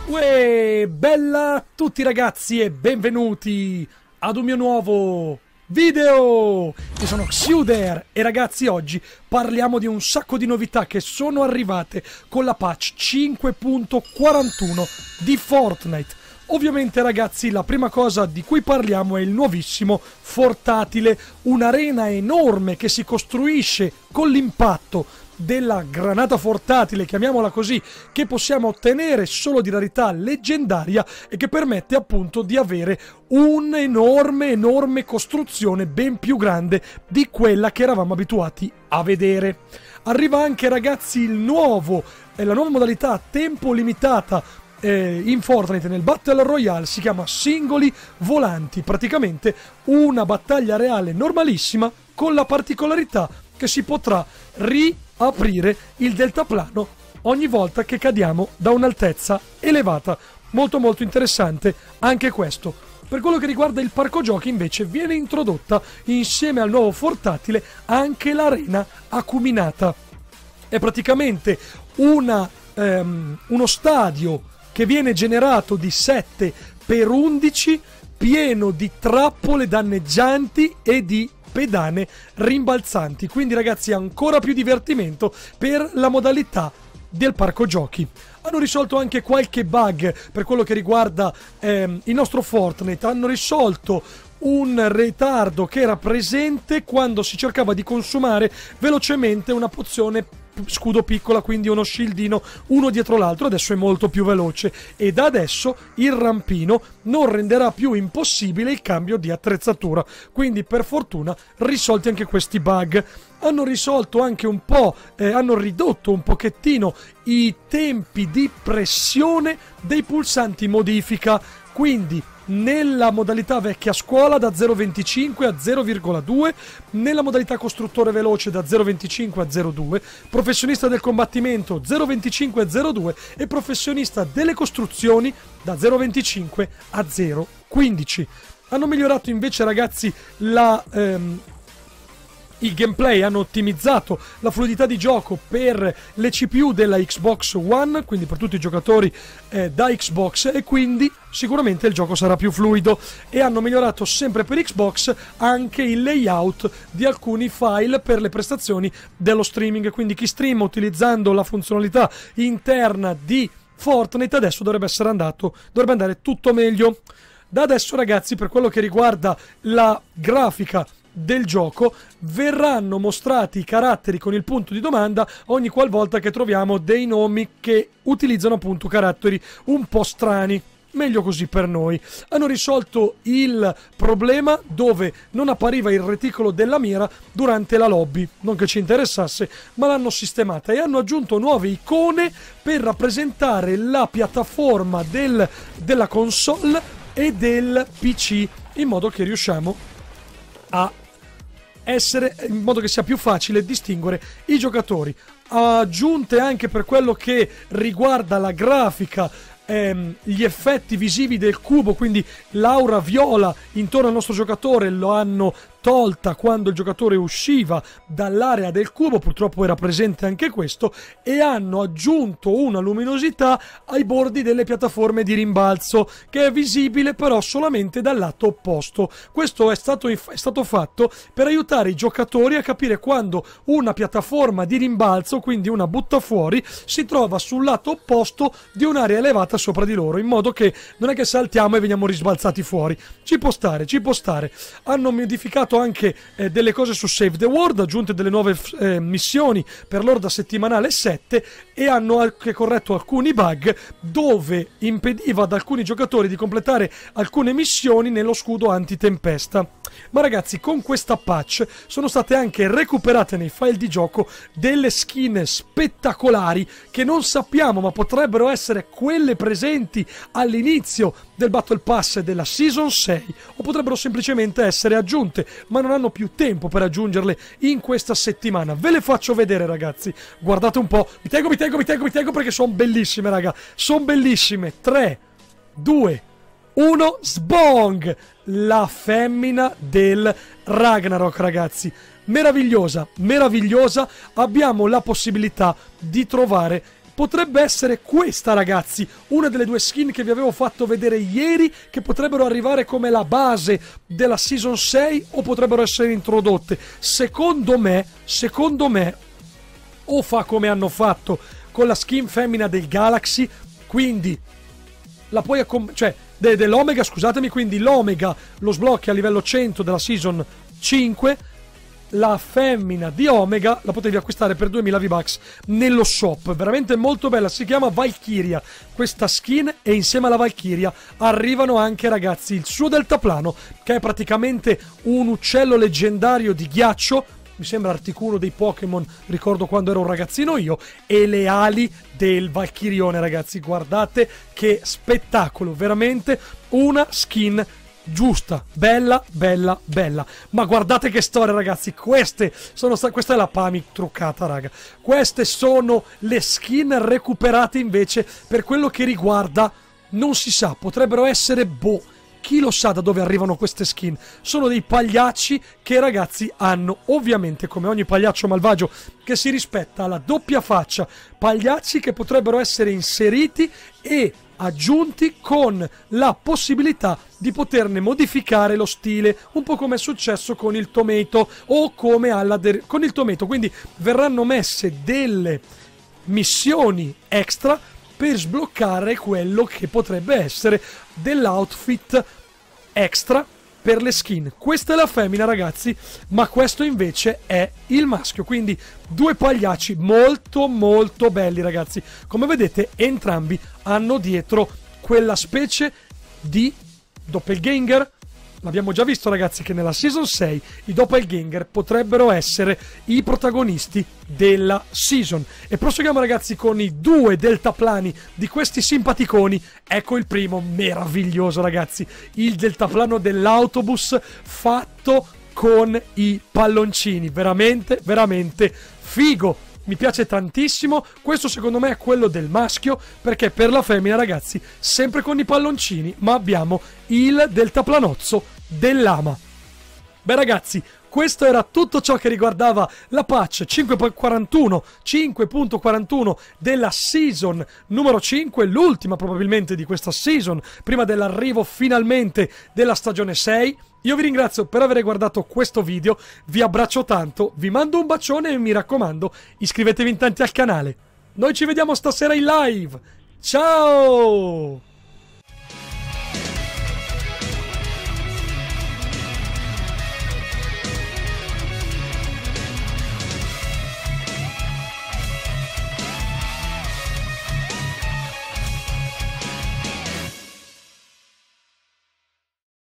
Uè, bella a tutti ragazzi e benvenuti ad un mio nuovo video! Io sono Xuder e ragazzi oggi parliamo di un sacco di novità che sono arrivate con la patch 5.41 di Fortnite. Ovviamente ragazzi la prima cosa di cui parliamo è il nuovissimo Fortatile, un'arena enorme che si costruisce con l'impatto della granata fortatile, chiamiamola così, che possiamo ottenere solo di rarità leggendaria e che permette appunto di avere un'enorme costruzione ben più grande di quella che eravamo abituati a vedere. Arriva anche ragazzi la nuova modalità a tempo limitata in Fortnite nel Battle Royale, si chiama Singoli Volanti, praticamente una battaglia reale normalissima con la particolarità che si potrà riaprire il deltaplano ogni volta che cadiamo da un'altezza elevata. Molto interessante anche questo. Per quello che riguarda il parco giochi invece viene introdotta insieme al nuovo Fortatile anche l'arena acuminata. È praticamente uno stadio che viene generato di 7x11 pieno di trappole danneggianti e di pedane rimbalzanti, quindi ragazzi ancora più divertimento per la modalità del parco giochi. Hanno risolto anche qualche bug per quello che riguarda il nostro Fortnite, hanno risolto un ritardo che era presente quando si cercava di consumare velocemente una pozione scudo piccola, quindi uno shieldino uno dietro l'altro. Adesso è molto più veloce e da adesso il rampino non renderà più impossibile il cambio di attrezzatura, quindi per fortuna risolti anche questi bug. Hanno risolto anche un po', hanno ridotto un pochettino i tempi di pressione dei pulsanti modifica, quindi nella modalità vecchia scuola da 0.25 a 0.2, nella modalità costruttore veloce da 0.25 a 0.2, professionista del combattimento 0.25 a 0.2 e professionista delle costruzioni da 0.25 a 0.15. Hanno migliorato invece ragazzi il gameplay, hanno ottimizzato la fluidità di gioco per le CPU della Xbox One, quindi per tutti i giocatori da Xbox, e quindi sicuramente il gioco sarà più fluido. E hanno migliorato sempre per Xbox anche il layout di alcuni file per le prestazioni dello streaming, quindi chi streama utilizzando la funzionalità interna di Fortnite adesso dovrebbe andare tutto meglio. Da adesso ragazzi, per quello che riguarda la grafica del gioco, verranno mostrati i caratteri con il punto di domanda ogni qualvolta che troviamo dei nomi che utilizzano appunto caratteri un po' strani. Meglio così per noi. Hanno risolto il problema dove non appariva il reticolo della mira durante la lobby, non che ci interessasse, ma l'hanno sistemata e hanno aggiunto nuove icone per rappresentare la piattaforma della console e del PC, in modo che riusciamo a in modo che sia più facile distinguere i giocatori. Aggiunte anche per quello che riguarda la grafica, gli effetti visivi del cubo, quindi l'aura viola intorno al nostro giocatore lo hanno tolta quando il giocatore usciva dall'area del cubo, purtroppo era presente anche questo, e hanno aggiunto una luminosità ai bordi delle piattaforme di rimbalzo che è visibile però solamente dal lato opposto. Questo è stato fatto per aiutare i giocatori a capire quando una piattaforma di rimbalzo, quindi una buttafuori, si trova sul lato opposto di un'area elevata sopra di loro, in modo che non è che saltiamo e veniamo risbalzati fuori. Ci può stare. Hanno modificato anche delle cose su Save the World, aggiunte delle nuove missioni per l'orda settimanale 7 e hanno anche corretto alcuni bug dove impediva ad alcuni giocatori di completare alcune missioni nello scudo antitempesta. Ma ragazzi, con questa patch sono state anche recuperate nei file di gioco delle skin spettacolari che non sappiamo, ma potrebbero essere quelle presenti all'inizio del Battle Pass della Season 6 o potrebbero semplicemente essere aggiunte, ma non hanno più tempo per aggiungerle in questa settimana. Ve le faccio vedere ragazzi, guardate un po', mi tengo perché sono bellissime raga, sono bellissime. 3, 2, 1, sbong! La femmina del Ragnarok ragazzi, meravigliosa, abbiamo la possibilità di trovare potrebbe essere questa, ragazzi, una delle due skin che vi avevo fatto vedere ieri, che potrebbero arrivare come la base della Season 6 o potrebbero essere introdotte. Secondo me, o fa come hanno fatto con la skin femmina del Galaxy, quindi la puoi dell'Omega, scusatemi, quindi l'Omega lo sblocchi a livello 100 della Season 5, la femmina di Omega la potevi acquistare per 2000 V-Bucks nello shop, veramente molto bella, si chiama Valkyria questa skin, e insieme alla Valkyria arrivano anche, ragazzi, il suo deltaplano, che è praticamente un uccello leggendario di ghiaccio, mi sembra Articuno dei Pokémon, ricordo quando ero un ragazzino io, e le ali del Valkyrione, ragazzi, guardate che spettacolo, veramente una skin giusta, bella, ma guardate che storia, ragazzi, questa è la Pami truccata, raga, queste sono le skin recuperate invece per quello che riguarda, non si sa, potrebbero essere chi lo sa da dove arrivano queste skin. Sono dei pagliacci che, ragazzi, hanno, ovviamente, come ogni pagliaccio malvagio che si rispetta, la doppia faccia. Pagliacci che potrebbero essere inseriti e aggiunti con la possibilità di poterne modificare lo stile, un po' come è successo con il Tomato o come con il Tomato. Quindi verranno messe delle missioni extra per sbloccare quello che potrebbe essere dell'outfit extra per le skin. Questa è la femmina, ragazzi, ma questo invece è il maschio, quindi due pagliacci molto belli, ragazzi. Come vedete, entrambi hanno dietro quella specie di doppelganger. L'abbiamo già visto, ragazzi, che nella Season 6 i doppelganger potrebbero essere i protagonisti della Season. E proseguiamo, ragazzi, con i due deltaplani di questi simpaticoni. Ecco il primo, meraviglioso, ragazzi. Il deltaplano dell'autobus fatto con i palloncini. Veramente figo. Mi piace tantissimo. Questo secondo me è quello del maschio, perché per la femmina, ragazzi, sempre con i palloncini, ma abbiamo il deltaplanozzo dell'ama. Beh, ragazzi, questo era tutto ciò che riguardava la patch 5.41 della Season numero 5, l'ultima probabilmente di questa Season, prima dell'arrivo finalmente della stagione 6. Io vi ringrazio per aver guardato questo video, vi abbraccio tanto, vi mando un bacione e mi raccomando, iscrivetevi in tanti al canale. Noi ci vediamo stasera in live. Ciao!